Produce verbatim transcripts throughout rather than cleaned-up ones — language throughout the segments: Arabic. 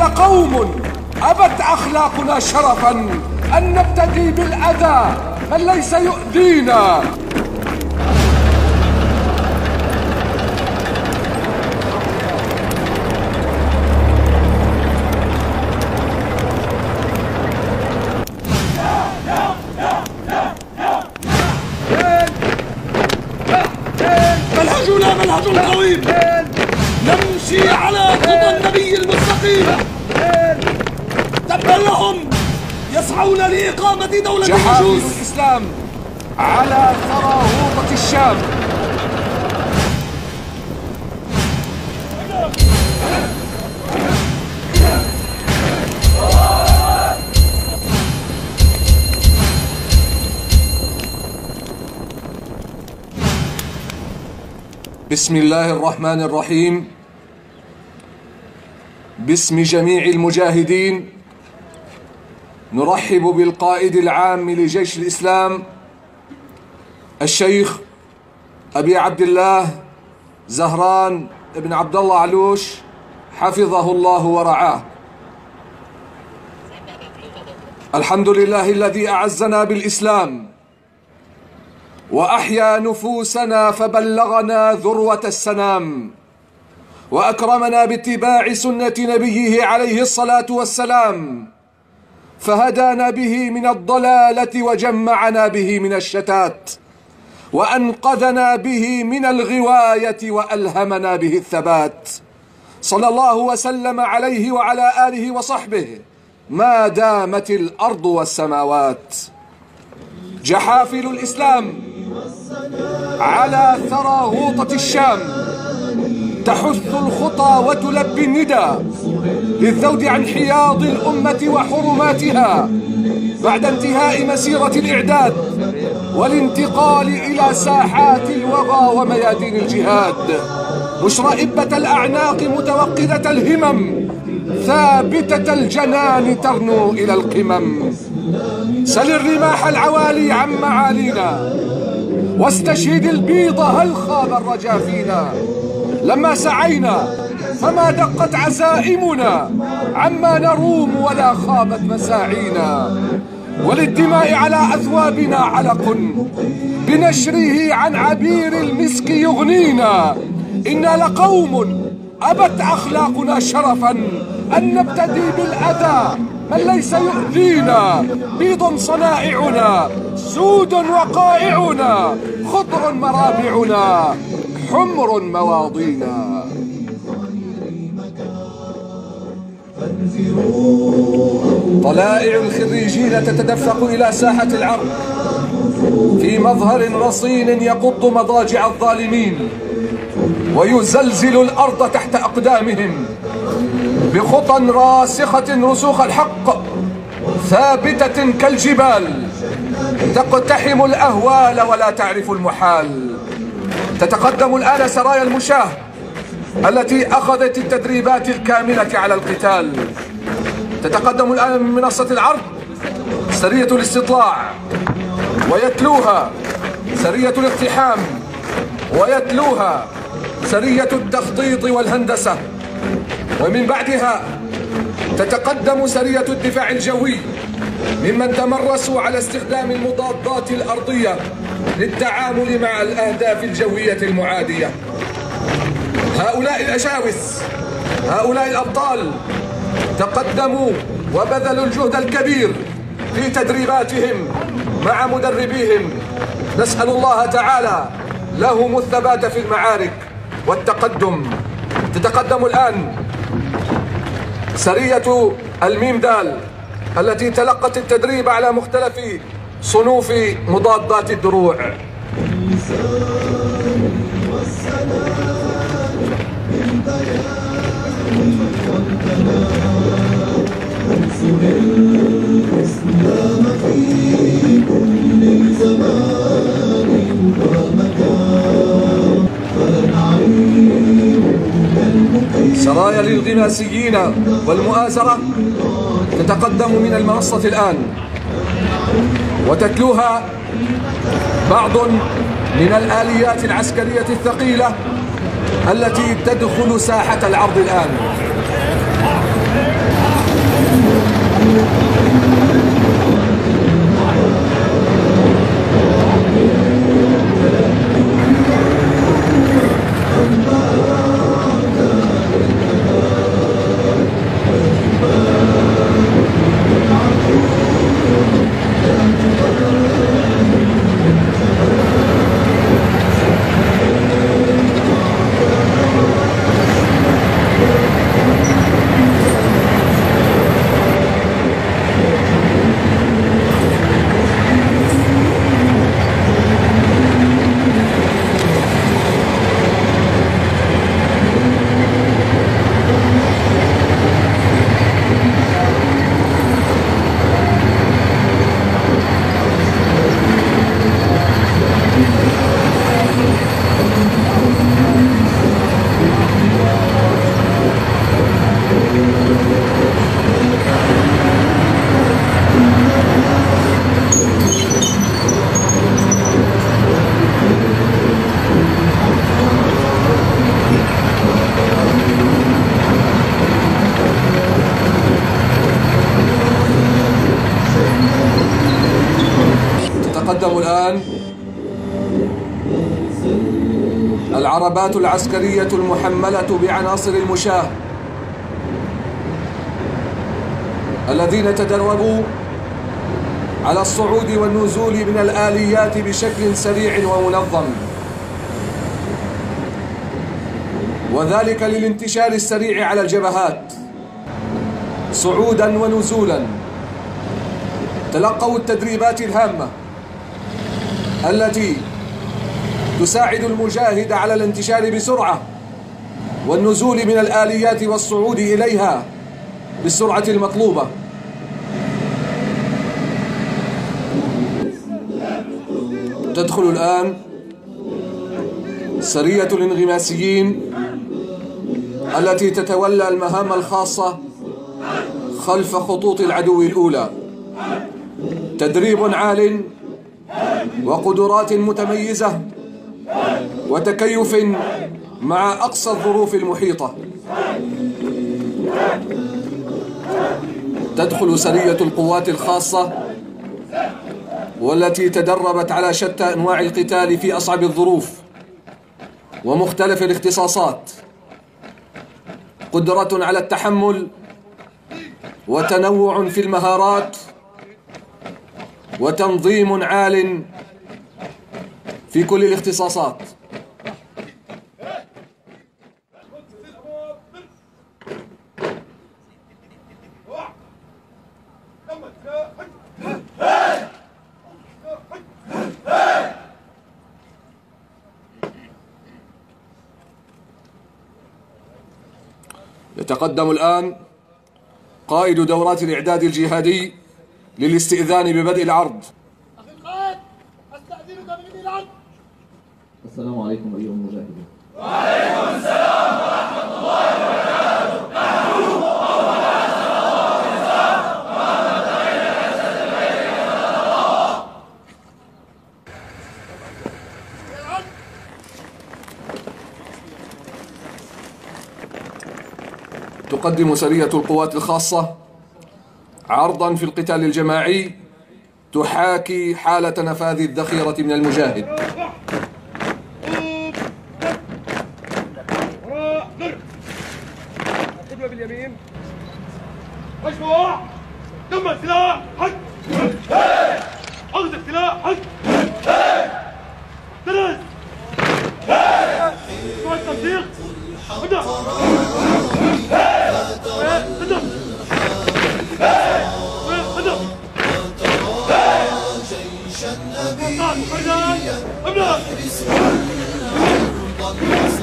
لقوم أبت أخلاقنا شرفا أن نبتدي بالأذى من ليس يؤذينا. منهجنا منهج قويم، نمشي على خطى النبي المستقيم. تبا لهم يسعون لإقامة دولة جحافل المجوس. الإسلام على ثرى هوطة الشام. بسم الله الرحمن الرحيم. باسم جميع المجاهدين نرحب بالقائد العام لجيش الإسلام الشيخ أبي عبد الله زهران بن عبد الله علوش حفظه الله ورعاه. الحمد لله الذي أعزنا بالإسلام وأحيا نفوسنا فبلغنا ذروة السنام، وأكرمنا باتباع سنة نبيه عليه الصلاة والسلام، فهدانا به من الضلالة وجمعنا به من الشتات، وأنقذنا به من الغواية وألهمنا به الثبات. صلى الله وسلم عليه وعلى آله وصحبه ما دامت الأرض والسماوات. جحافل الإسلام على ثرى غوطة الشام تحث الخطى وتلبي الندى للذود عن حياض الأمة وحرماتها بعد انتهاء مسيرة الإعداد والانتقال إلى ساحات الوغى وميادين الجهاد، مشرئبة الأعناق متوقدة الهمم ثابتة الجنان ترنو إلى القمم. سل الرماح العوالي عن معالينا واستشهد البيض هل خاب الرجا فينا. لما سعينا فما دقت عزائمنا عما نروم ولا خابت مساعينا، وللدماء على أثوابنا علق بنشره عن عبير المسك يغنينا. إنا لقوم أبت أخلاقنا شرفا أن نبتدي بالأذى من ليس يؤذينا. بيض صنائعنا، سود وقائعنا، خضر مرابعنا، حمر مواضينا. طلائع الخريجين تتدفق إلى ساحة العرض في مظهر رصين يقض مضاجع الظالمين ويزلزل الأرض تحت أقدامهم بخطى راسخة رسوخ الحق ثابتة كالجبال تقتحم الأهوال ولا تعرف المحال. تتقدم الآن سرايا المشاة التي أخذت التدريبات الكاملة على القتال. تتقدم الآن من منصة العرض سرية الاستطلاع، ويتلوها سرية الاقتحام، ويتلوها سرية التخطيط والهندسة، ومن بعدها تتقدم سرية الدفاع الجوي ممن تمرسوا على استخدام المضادات الأرضية للتعامل مع الأهداف الجوية المعادية. هؤلاء الأجاوز، هؤلاء الأبطال تقدموا وبذلوا الجهد الكبير في تدريباتهم مع مدربيهم. نسأل الله تعالى لهم الثبات في المعارك والتقدم. تتقدم الآن سرية الميم دال التي تلقت التدريب على مختلف صنوف مضادات الدروع. سرايا للغماسيين والمؤازرة تتقدم من المنصة الآن وتتلوها بعض من الآليات العسكرية الثقيلة التي تدخل ساحة العرض الآن. يتقدم الآن العربات العسكرية المحملة بعناصر المشاة الذين تدربوا على الصعود والنزول من الآليات بشكل سريع ومنظم، وذلك للانتشار السريع على الجبهات صعودا ونزولا. تلقوا التدريبات الهامة التي تساعد المجاهد على الانتشار بسرعة والنزول من الآليات والصعود إليها بالسرعة المطلوبة. تدخل الآن سرية الانغماسيين التي تتولى المهام الخاصة خلف خطوط العدو الأولى. تدريب عال وقدرات متميزة وتكيف مع أقصى الظروف المحيطة. تدخل سرية القوات الخاصة والتي تدربت على شتى أنواع القتال في أصعب الظروف ومختلف الاختصاصات. قدرة على التحمل وتنوع في المهارات وتنظيم عال في كل الاختصاصات. يتقدم الآن قائد دورات الإعداد الجهادي للاستئذان ببدء العرض. أخي القائد، أستأذنك ببدء العرض. السلام عليكم أيها المجاهدون. وعليكم السلام ورحمة الله وبركاته. نحن أول الإسلام وما بين أسد البيت والأرواح. تقدم سرية القوات الخاصة عرضا في القتال الجماعي تحاكي حالة نفاذ الذخيرة من المجاهد. القدوة باليمين. مشروع. دم السلاح. حد. أخذ السلاح. حد. درس. اسمع التصديق. ابدأ. ابدأ. ابدأ. جيشا نبيا يحرس الأرض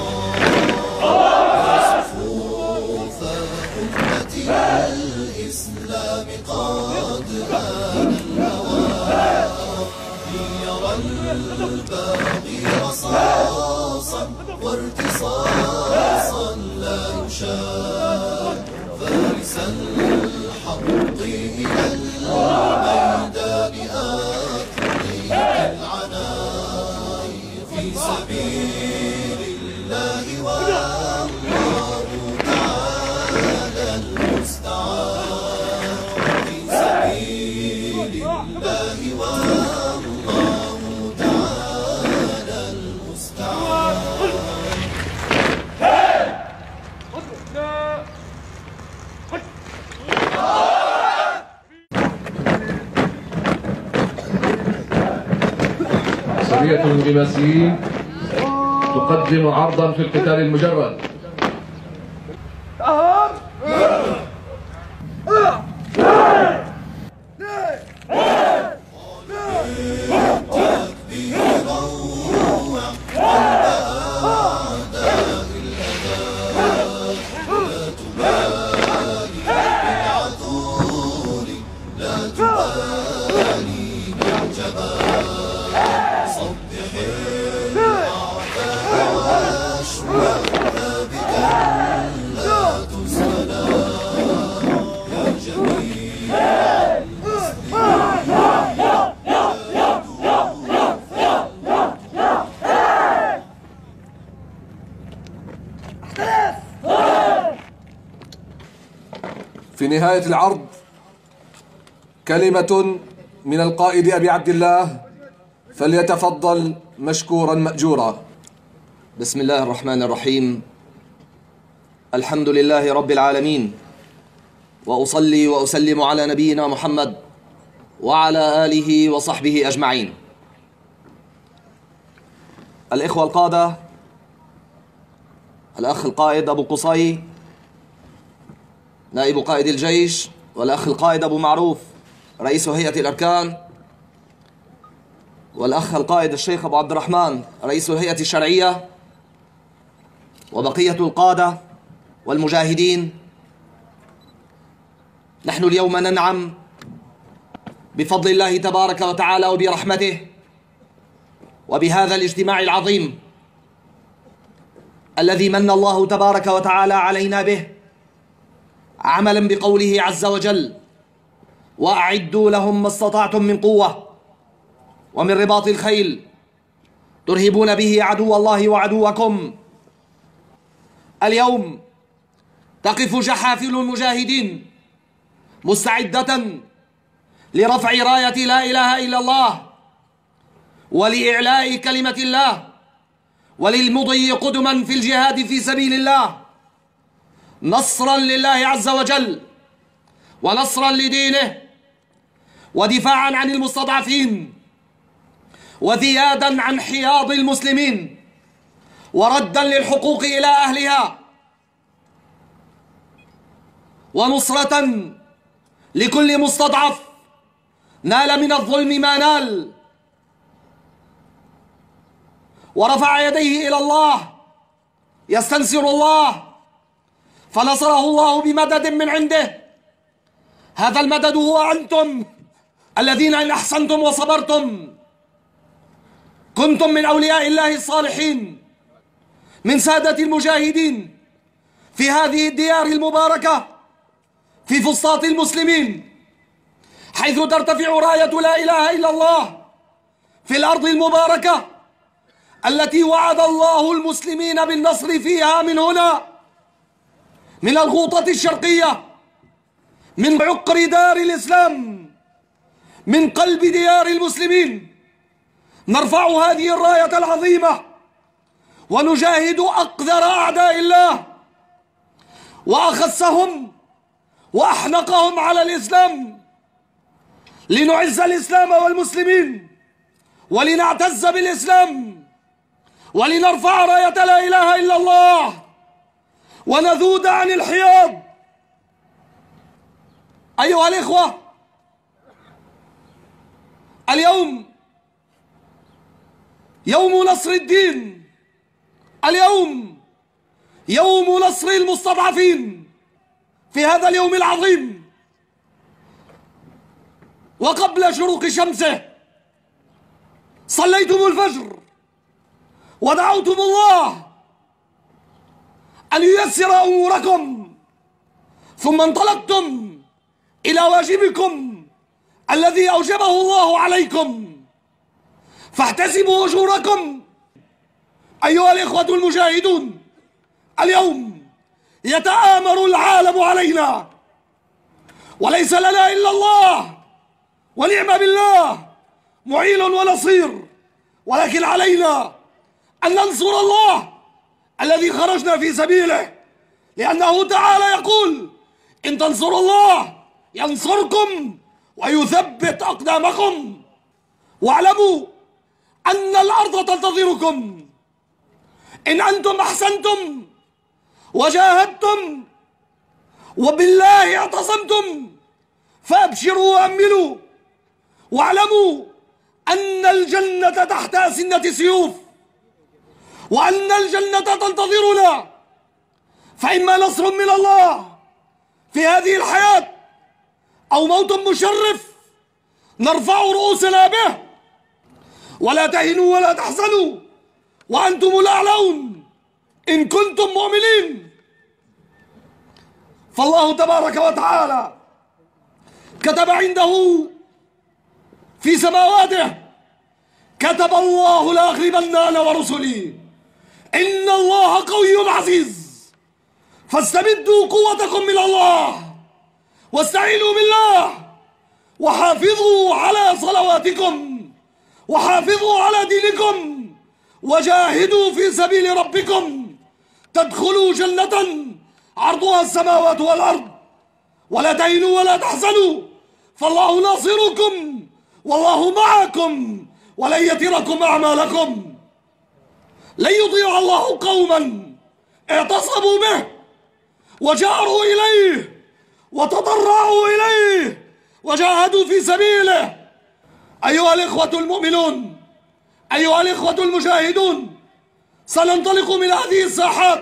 النصارى صفوف أمة الإسلام قد بان النوار ليرى الباغي رصاصا وارتصاصا لا يشاد فارس الحق إلى الميدان أطلق العناء في سبيل الله والله تعالى المستعان في سبيل الله والله تعالى المستعان. سرية الانغماسيين تقدم عرضا في القتال المجرد. في نهاية العرض كلمة من القائد أبي عبد الله فليتفضل مشكورا مأجورا. بسم الله الرحمن الرحيم. الحمد لله رب العالمين، وأصلي وأسلم على نبينا محمد وعلى آله وصحبه أجمعين. الإخوة القادة، الأخ القائد أبو قصي نائب قائد الجيش، والأخ القائد أبو معروف رئيس هيئة الأركان، والأخ القائد الشيخ أبو عبد الرحمن رئيس الهيئة الشرعية، وبقية القادة والمجاهدين، نحن اليوم ننعم بفضل الله تبارك وتعالى وبرحمته وبهذا الاجتماع العظيم الذي من الله تبارك وتعالى علينا به، عملا بقوله عز وجل: وأعدوا لهم ما استطعتم من قوة ومن رباط الخيل ترهبون به عدو الله وعدوكم. اليوم تقف جحافل المجاهدين مستعدة لرفع راية لا إله إلا الله ولإعلاء كلمة الله وللمضي قدما في الجهاد في سبيل الله، نصرا لله عز وجل ونصرا لدينه ودفاعا عن المستضعفين وذيادا عن حياض المسلمين وردا للحقوق إلى أهلها ونصرة لكل مستضعف نال من الظلم ما نال ورفع يديه إلى الله يستنصر الله، فنصره الله بمدد من عنده. هذا المدد هو أنتم الذين إن أحسنتم وصبرتم كنتم من أولياء الله الصالحين، من سادة المجاهدين في هذه الديار المباركة، في فسطاط المسلمين، حيث ترتفع راية لا إله إلا الله في الأرض المباركة التي وعد الله المسلمين بالنصر فيها من هنا، من الغوطة الشرقية، من عقر دار الإسلام، من قلب ديار المسلمين. نرفع هذه الراية العظيمة ونجاهد أقذر أعداء الله وأخسهم وأحنقهم على الإسلام، لنعز الإسلام والمسلمين ولنعتز بالإسلام ولنرفع راية لا إله إلا الله ونذود عن الحياض. أيها الإخوة، اليوم يوم نصر الدين، اليوم يوم نصر المستضعفين. في هذا اليوم العظيم وقبل شروق شمسه صليتم الفجر ودعوتم الله أن ييسر أموركم، ثم انطلقتم إلى واجبكم الذي أوجبه الله عليكم، فاحتسبوا أجوركم. أيها الإخوة المجاهدون، اليوم يتآمر العالم علينا وليس لنا إلا الله ونعم بالله معين ونصير، ولكن علينا أن ننصر الله الذي خرجنا في سبيله، لأنه تعالى يقول: إن تنصروا الله ينصركم ويثبت أقدامكم، واعلموا أن الأرض تنتظركم إن أنتم أحسنتم وجاهدتم وبالله اعتصمتم، فأبشروا وأملوا، واعلموا أن الجنة تحت أسنة سيوف، وأن الجنة تنتظرنا، فإما نصر من الله في هذه الحياة أو موت مشرف نرفع رؤوسنا به. ولا تهنوا ولا تحزنوا وأنتم الأعلون إن كنتم مؤمنين. فالله تبارك وتعالى كتب عنده في سماواته: كتب الله لأغلبن أنا ورسلي إن الله قوي عزيز. فاستمدوا قوتكم من الله واستعينوا بالله وحافظوا على صلواتكم وحافظوا على دينكم وجاهدوا في سبيل ربكم تدخلوا جنة عرضها السماوات والأرض، ولا تهنوا ولا تحزنوا فالله ناصركم والله معكم ولن يتركم أعمالكم. لن يطيع الله قوما اعتصموا به وجاروا إليه وتضرعوا إليه وجاهدوا في سبيله. أيها الإخوة المؤمنون، أيها الإخوة المجاهدون، سننطلق من هذه الساحات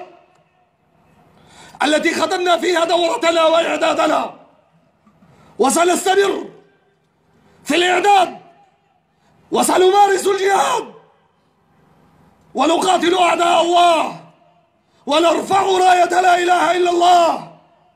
التي ختمنا فيها دورتنا وإعدادنا، وسنستمر في الإعداد وسنمارس الجهاد ونقاتل أعداء الله ونرفع راية لا إله إلا الله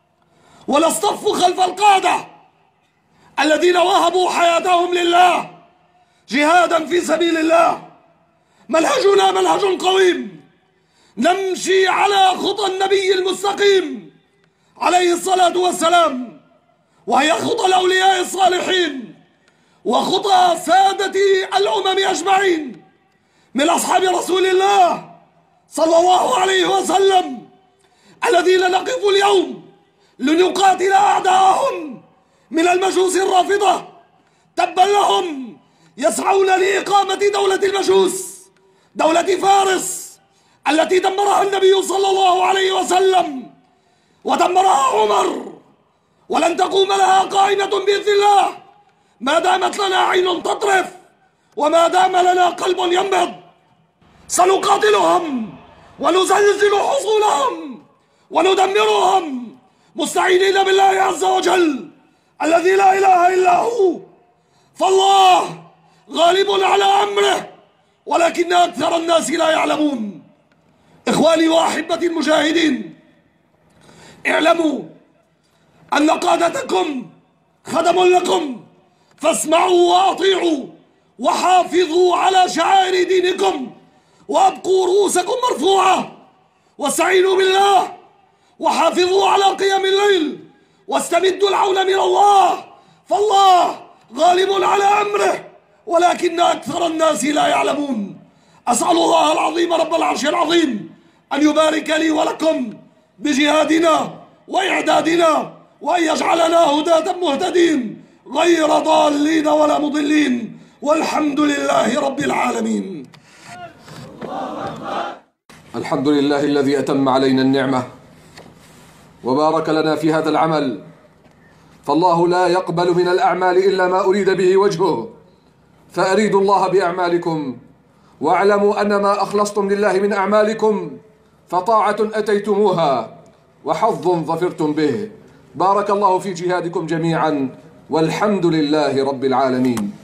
ونصطف خلف القادة الذين وهبوا حياتهم لله جهادا في سبيل الله. منهجنا منهج قويم، نمشي على خطى النبي المستقيم عليه الصلاة والسلام، وهي خطى الأولياء الصالحين وخطى سادة الأمم أجمعين من أصحاب رسول الله صلى الله عليه وسلم، الذين نقف اليوم لنقاتل أعداءهم من المجوس الرافضة. تبا لهم، يسعون لإقامة دولة المجوس، دولة فارس التي دمرها النبي صلى الله عليه وسلم ودمرها عمر، ولن تقوم لها قائمة بإذن الله ما دامت لنا عين تطرف وما دام لنا قلب ينبض. سنقاتلهم ونزلزل حصولهم وندمرهم مستعينين بالله عز وجل الذي لا إله إلا هو، فالله غالب على أمره ولكن أكثر الناس لا يعلمون. إخواني وأحبتي المجاهدين، اعلموا أن قادتكم خدم لكم، فاسمعوا وأطيعوا وحافظوا على شعائر دينكم وأبقوا رؤوسكم مرفوعة، واستعينوا بالله وحافظوا على قيام الليل واستمدوا العون من الله، فالله غالب على أمره ولكن أكثر الناس لا يعلمون. أسأل الله العظيم رب العرش العظيم أن يبارك لي ولكم بجهادنا وإعدادنا، وأن يجعلنا هداة مهتدين غير ضالين ولا مضلين، والحمد لله رب العالمين. الحمد لله الذي أتم علينا النعمة وبارك لنا في هذا العمل، فالله لا يقبل من الأعمال إلا ما أريد به وجهه، فأريدوا الله بأعمالكم واعلموا أن ما أخلصتم لله من أعمالكم فطاعة أتيتموها وحظ ظفرتم به. بارك الله في جهادكم جميعا والحمد لله رب العالمين.